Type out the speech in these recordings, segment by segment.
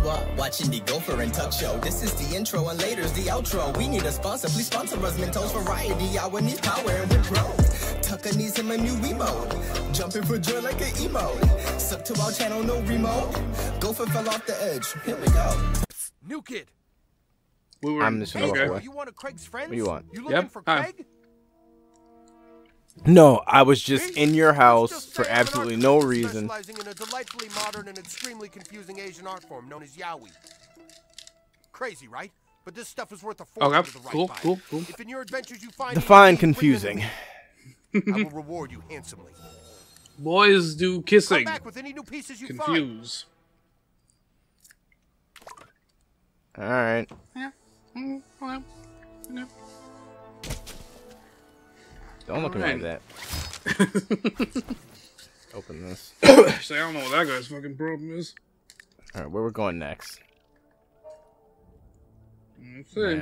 what? Watching the Gopher and Tuck show. This is the intro and later's the outro. We need a sponsor, please sponsor us. Mentos Variety, our needs power and we're pro. Tucker needs him a new remote. Jumping for joy like an emo. Sub to our channel, no remote. Gopher fell off the edge. Here we go. New kid. I'm just gonna walk away. You one of Craig's friends? What do you want? You looking for Craig? No, I was just in your house for absolutely no reason. Specializing in a delightfully modern and extremely confusing Asian art form known as yaoi. Crazy, right? But this stuff is worth a fortune to the right buyer. Cool. If in your adventures you find Define confusing. I will reward you handsomely. Boys do kissing. Come back with any new pieces you Confuse. All right. Yeah. Don't look at me like that. Open this. Say, I don't know what that guy's fucking problem is. All right, where we're going next? Let's see.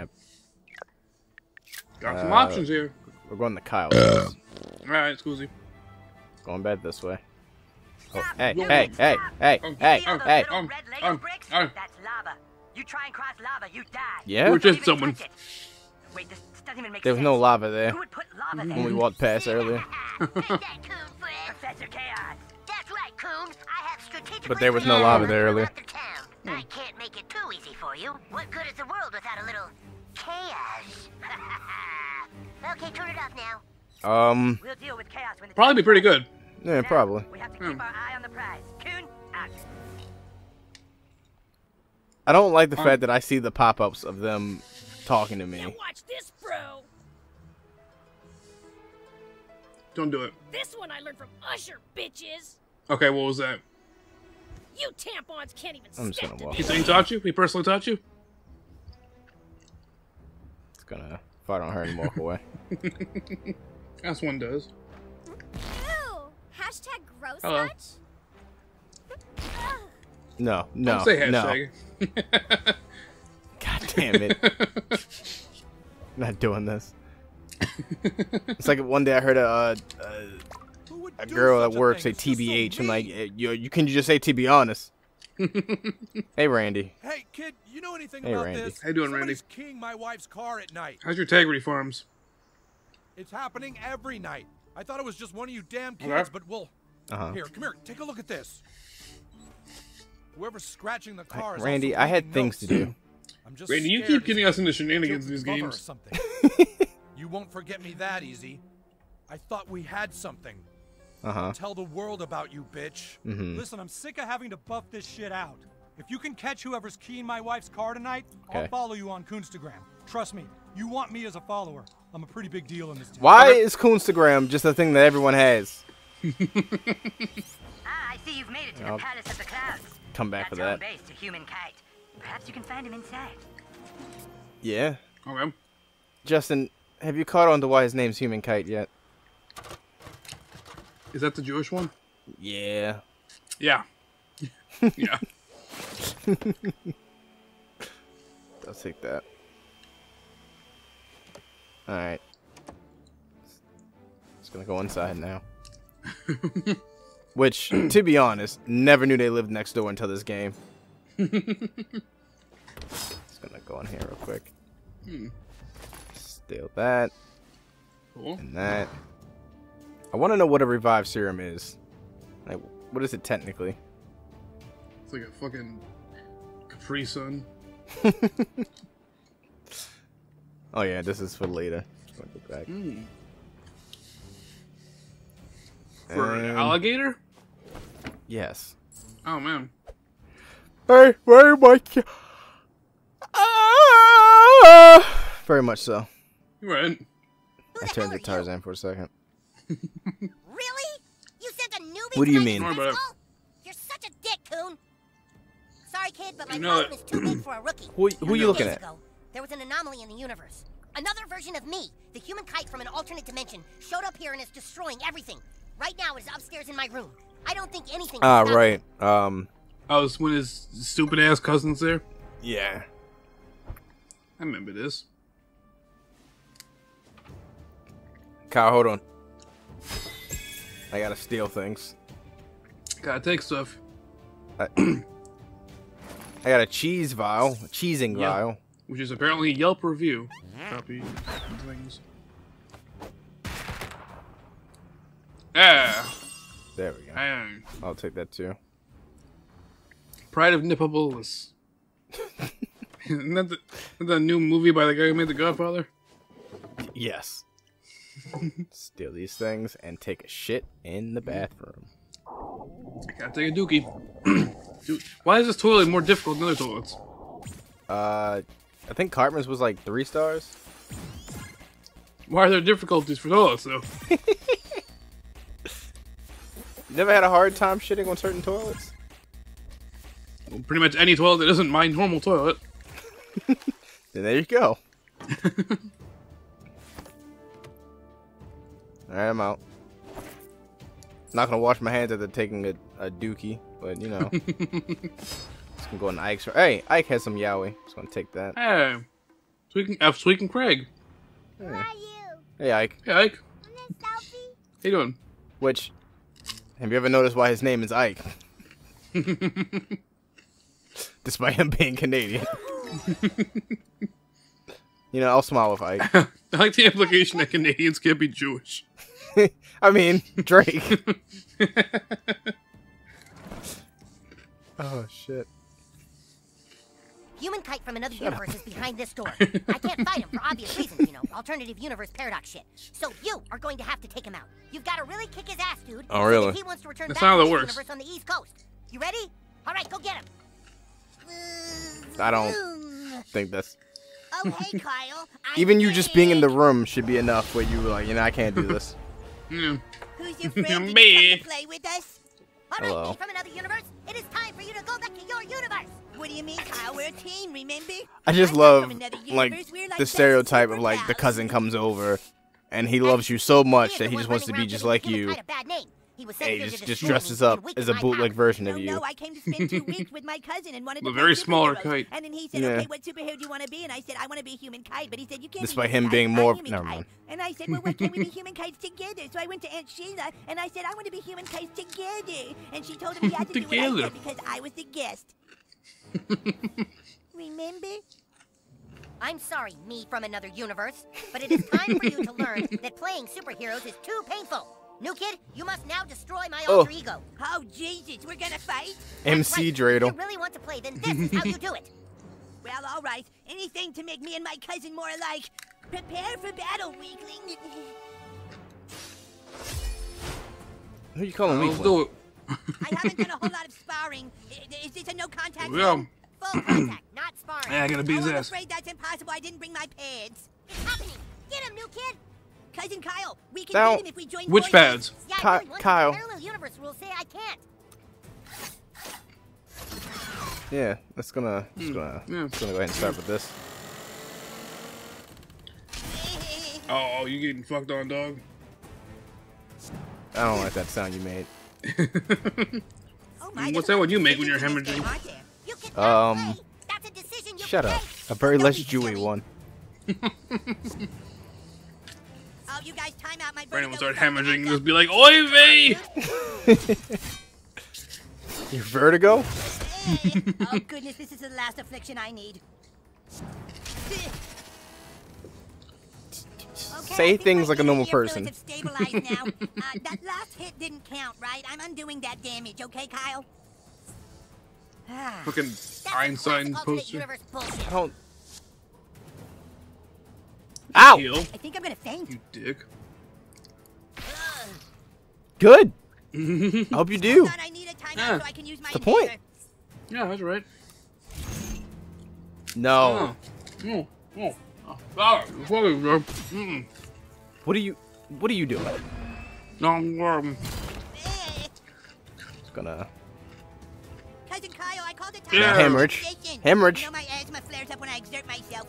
Got some options here. We're going to Kyle's. All right, Scoozy. Going bad this way. Oh, hey. That's lava. You try and cross lava, you die. Yeah? We're just someone. Wait, this doesn't even make There was sense. no lava there Who would put lava there? when we walked past earlier. Take that, Coon friend. Professor Chaos. That's right, Coon. I have strategically But there was no lava there earlier. I can't make it too easy for you. What good is the world without a little chaos? Okay, turn it off now. We'll deal with chaos when Probably be pretty good. Yeah, probably. We have to keep our eye on the prize. Coon, out. I don't like the fact that I see the pop-ups of them talking to me. Now watch this, bro. Don't do it. This one I learned from Usher, bitches. Okay, what was that? You tampons can't even I'm just step gonna to walk. He said he taught you? He personally taught you? It's gonna fart on her and walk away. That's one does. Ew. Hashtag gross Hello. much? No. Don't say hashtag. God damn it. I'm not doing this. It's like one day I heard a girl at work say TBH. I'm like, you can just say to be honest. Hey, Randy. Hey, kid, you know anything Hey, about Randy. this? How you doing, Randy? Somebody's keying my wife's car at night. How's your integrity farms? It's happening every night. I thought it was just one of you damn kids, Okay. but we'll... Here, come here. Take a look at this. Whoever's scratching the car is Randy, also I had leaving things to notes. do. I'm just Randy, you scared keep he's getting us into killed shenanigans in his these mother or games. something. You won't forget me that easy. I thought we had something. Tell the world about you, bitch. Listen, I'm sick of having to buff this shit out. If you can catch whoever's keying my wife's car tonight, Okay. I'll follow you on Coonstagram. Trust me, you want me as a follower. I'm a pretty big deal in this town. Why is Coonstagram just a thing that everyone has? I see you've made it to the Palace of the Clouds. Come back for That's that. home base to Human Kite. Perhaps you can find him inside. Yeah. Okay. Justin, have you caught on to why his name's Human Kite yet? Is that the Jewish one? Yeah. Yeah. Yeah. I'll take that. Alright. Just gonna go inside now. Which, to be honest, never knew they lived next door until this game. Just gonna go in here real quick. Steal that. Cool. And that. I want to know what a revive serum is. Like, what is it technically? It's like a fucking Capri Sun. Oh yeah, this is for later. Just gonna go back. For an alligator? Yes. Oh, man. Hey, very much. Very much so. You're right. I turned to Tarzan for a second. Really? You sent a newbie What do you to mean? my Sorry about school? You're such a dick, Coon. Sorry, kid, but my You know problem is too big for a rookie. Who you looking Days at? ago, there was an anomaly in the universe. Another version of me, the Human Kite from an alternate dimension, showed up here and is destroying everything. Right now, it's upstairs in my room. I don't think anything. Ah, can stop right. it. I was when his stupid ass cousin's there. Yeah. I remember this. Kyle, hold on. I gotta steal things. Gotta take stuff. I got a cheese vial, a cheesing vial. Which is apparently a Yelp review. Copy things. Ah. There we go. I'll take that too. Pride of Nipopolis. Isn't that the new movie by the guy who made The Godfather? Yes. Steal these things and take a shit in the bathroom. I gotta take a dookie. Dude, why is this toilet more difficult than other toilets? I think Cartman's was like 3 stars. Why are there difficulties for toilets, though? You never had a hard time shitting on certain toilets? Well, pretty much any toilet that isn't my normal toilet. Then there you go. Alright, I'm out. Not gonna wash my hands after taking a dookie, but you know. Just gonna go in Ike's. Hey, Ike has some yaoi. Just gonna take that. Hey, Sweet and Craig. Hey. Who are you? Hey, Ike. Hey, Ike. Selfie? How you doing? Which, have you ever noticed why his name is Ike? Despite him being Canadian. You know, I'll smile with Ike. I like the implication that Canadians can't be Jewish. I mean, Drake. Oh, shit. Human Kite from another universe is behind this door. I can't fight him for obvious reasons, you know, alternative universe paradox shit. So you are going to have to take him out. You've got to really kick his ass, dude. Oh, really? He wants to return That's back how to that the works. universe on the East Coast. You ready? All right, go get him. I don't think that's... Oh, hey, Kyle. Even you just being in the room should be enough where you were like, you know, I can't do this. Yeah. Who's your friend? Me. Did you come to play with us? All right, Hello. me from another universe. It is time for you to go back to your universe. What do you mean, Kyle? We're a team, remember? I just I'm love, from another like, universe. We're the best stereotype of, super like, the pals. cousin comes over, and he loves you so much that he just wants to be just like you. Hey, just dresses up as a bootleg version of you. No, I came to spend 2 weeks with my cousin and wanted to A play very smaller superheroes. kite. And then he said, Yeah. okay, what superhero do you want to be? And I said, I want to be a human kite. But he said, you can't Despite be human him being kite, more- I'm human never kite. mind. And I said, well, what can we be human kites together? So I went to Aunt Sheila and I said, I want to be human kites together. And she told him he had to do what I Together. said because I was the guest. Remember? I'm sorry, me from another universe, but it is time for you to learn that playing superheroes is too painful. New kid, you must now destroy my alter ego. Oh, Jesus, we're gonna fight? MC That's right. Dreidel. If you really want to play, then this is how you do it. Well, all right. Anything to make me and my cousin more alike. Prepare for battle, weakling. Who you calling Let's weakling? do it. I haven't done a whole lot of sparring. Is this a no contact Yeah. zone? Full contact, not sparring. Yeah, I gotta beat his Oh, I'm ass. afraid that's impossible. I didn't bring my pads. It's happening. Get him, new kid. Cousin Kyle, we can Now- beat him if we join Which forces. pads? Yeah, Ki- I really want to. Kyle. Parallel universe rules say I can't. Yeah, that's gonna, Yeah. let's gonna go ahead and start with this. Oh, you getting fucked on, dog? I don't like that sound you made. Oh my, What's there's that a one you lot make of when you're decisions in this hemorrhaging? game, aren't there? You cannot Um, play. That's a decision you Shut can up. make. A very Don't less be Jewy silly. one. Oh, you guys, time out. My Brandon will vertigo start is on hemorrhaging and the just be like, Oy vey! Your vertigo? Hey. Oh goodness, this is the last affliction I need. Okay, I Say think things my like a normal ear fluids person. have stabilized now. That last hit didn't count, right? I'm undoing that damage, okay, Kyle? Fucking That's Einstein classic alternate poster. universe bullshit. I don't... Ow! Heal, I think I'm gonna faint. you dick. Good! I hope you do. Hold on, I need a timeout Yeah. so I can use my The point. inhaler. Yeah, that's right. No. Oh. Oh. Oh. Oh. Fucking, mm. What are you doing? No, Eh. It's gonna... Cousin Kyle, I called it Yeah. timeout. Hemorrhage. Station. Hemorrhage. You know my asthma flares up when I exert myself.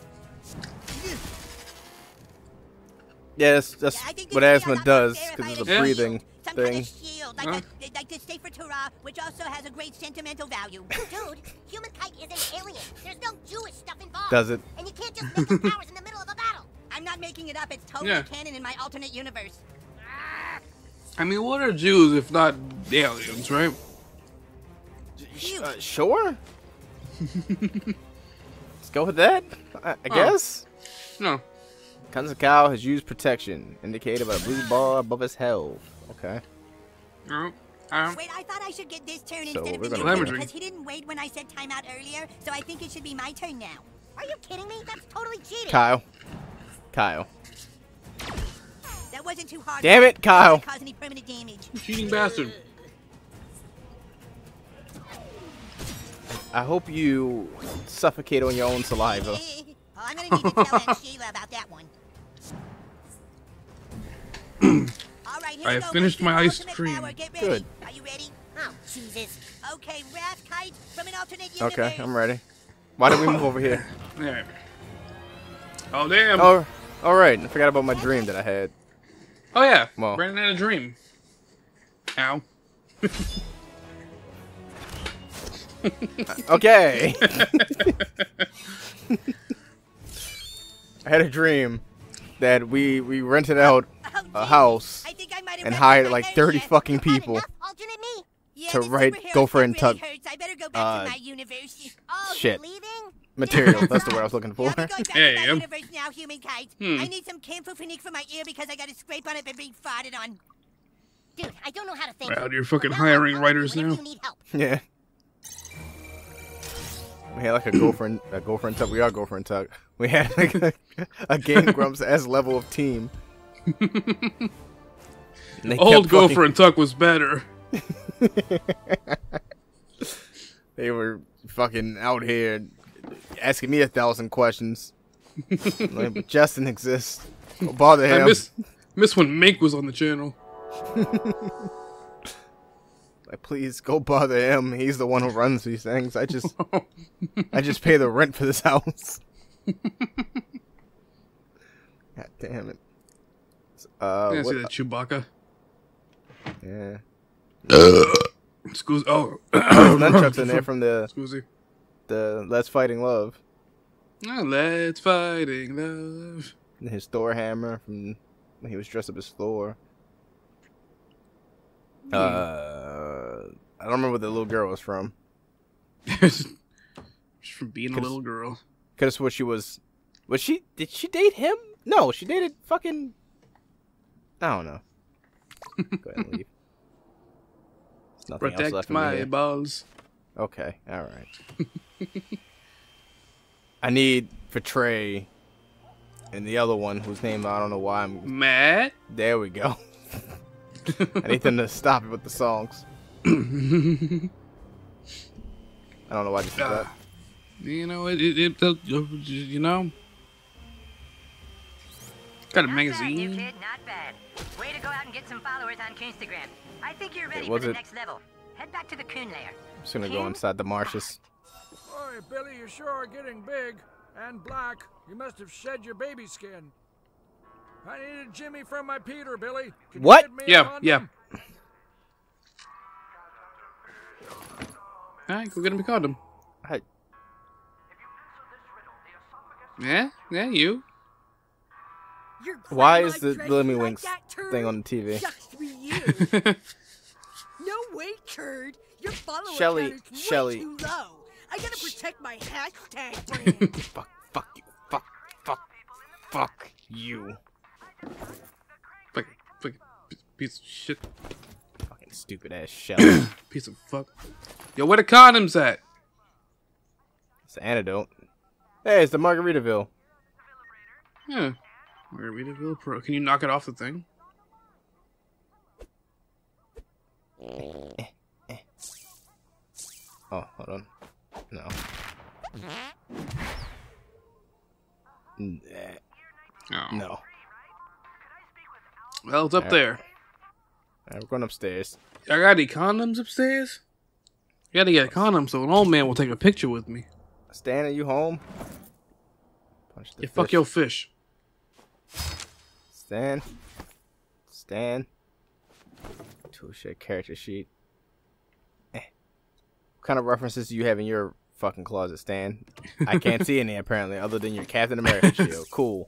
Yeah, that's Yeah, I think what this would be asthma a lot more does, fair if because I it's had a Yeah. breathing Some kind thing. of shield, like, Huh? like the Safer Torah, which also has a great sentimental value. Dude, human kite is an alien. There's no Jewish stuff involved. Does it? And you can't just make up powers in the middle of a battle. I'm not making it up. It's totally Yeah. canon in my alternate universe. I mean, what are Jews if not aliens, right? Phew. Sure? Let's go with that, I guess. No. Kanzakao has used protection, indicated by a blue bar above his health. Okay. No. Wait, I thought I should get this turn So instead of we're the gonna- new because he didn't wait when I said timeout earlier, so I think it should be my turn now. Are you kidding me? That's totally cheating. Kyle. That wasn't too hard. Damn it, Kyle. Cause any permanent damage. Cheating bastard. I hope you suffocate on your own saliva. Oh, I'm gonna need to tell Aunt Sheila about that one. All right, here I we have go. finished my Let's ice do cream. ultimate power. Get ready. Good. Are you ready? Oh, Jesus. Okay, Wrath Kite from an alternate universe. Okay, I'm ready. Why did we move over here? There. Oh damn. Oh, all right. I forgot about my dream that I had. Oh yeah. Well. Brandon had a dream. Ow. Okay. I had a dream that we rented out a house I think I might have and read hired my like nerves 30 yet. fucking Had people enough, alternate me? Yeah, to this write superhero Gopher stuff and really Tug hurts. I better go back to my universe. Oh, shit. you're leaving? material. That's the word I was looking for. Yeah, I'm going back Yeah, to my yeah. universe now, humankind. I need some camphor for my ear because I got a scrape on it and being farted on. Dude, I don't know how to thank Wow, you. you're fucking Well, hiring I'll writers help you now. whenever you need help. Yeah. We had like a girlfriend tug. We are girlfriend tug. We had like a Game Grumps S level of team. And they Old kept Gopher fucking- and Tuck was better. They were fucking out here asking me 1,000 questions. Like, but Justin exists. Don't bother I him. miss when Mink was on the channel. Like, please go bother him. He's the one who runs these things. I just pay the rent for this house. God damn it. Yeah, What- see that Chewbacca. yeah. Excuse. Oh, Nunchucks in there from the Scusi. Let's Fighting Love. Oh, let's fighting love. And his Thor hammer from when he was dressed up as Thor. I don't remember what the little girl was from. Just from being a little girl. Could have swore she was. Was she? Did she date him? No, she dated fucking. I don't know. Go ahead and leave. There's nothing else Protect left in me my here. balls. Okay, all right. I need for Trey and the other one whose name I don't know why I'm. Matt. There we go. I need them to stop it with the songs. I don't know why I just did that. You know you know. Got a Not bad, new magazine. kid, not bad. Way to go out and get some followers on Coonstagram. I think you're ready for was the it- next level. Head back to the Coon lair. I'm just gonna go inside the marshes. Boy, Billy, you sure are getting big and black. You must have shed your baby skin. I needed Jimmy from my Peter, Billy. Can you What? get me a Yeah, condom? yeah. Alright, go get him a condom. I, Yeah, you. Your why grandma is the dressed Lemmy like Winks that, turd? thing on the TV? Shucks for you. No way, turd. Your follower Shelly, count is Shelly. way too low. I gotta protect my hashtag brand. fuck you. Fuck you. Fucking piece of shit. Fucking stupid ass Shelly. Piece of fuck. Yo, where the condoms at? It's the antidote. Hey, it's the Margaritaville. Yeah. Margaritaville Pro. Can you knock it off the thing? Oh, hold on. No. Oh. No. Well, it's up there. Alright, we're going upstairs. I got any condoms upstairs? You gotta get a condom so an old man will take a picture with me. Stan, are you home? Punch the Yeah, fuck fish. your fish. Stan. Toolshed character sheet. What kind of references do you have in your fucking closet, Stan? I can't see any apparently, other than your Captain America shield. Cool.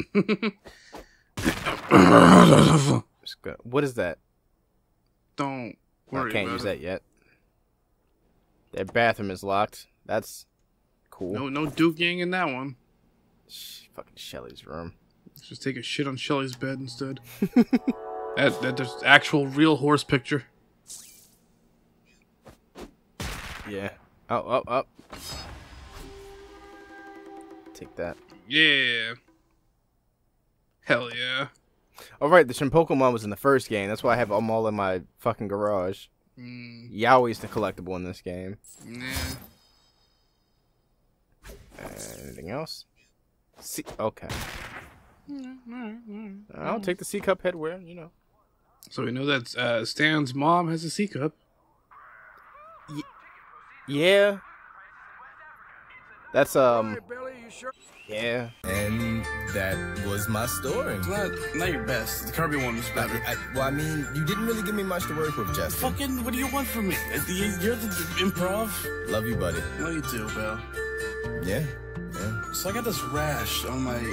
What is that? Don't I worry can't about use it. that yet. Their bathroom is locked. That's cool. No duking in that one. Fucking Shelly's room. Let's just take a shit on Shelly's bed instead. There's actual real horse picture. Yeah. Up. Take that. Yeah. Hell yeah. All right, the Shimpokemon was in the first game. That's why I have them all in my fucking garage. Yowie's the collectible in this game. Yeah. Anything else? Okay. I'll take the C-Cup headwear, you know. So we know that Stan's mom has a C-Cup. Yeah. That's, Hey, Billy, you sure? Yeah. And that was my story. It's not your best. The Kirby one was better. Well, I mean, you didn't really give me much to work with, Justin. Fucking, what do you want from me? You're the improv? Love you, buddy. No, you do, Bill. Yeah. So I got this rash on my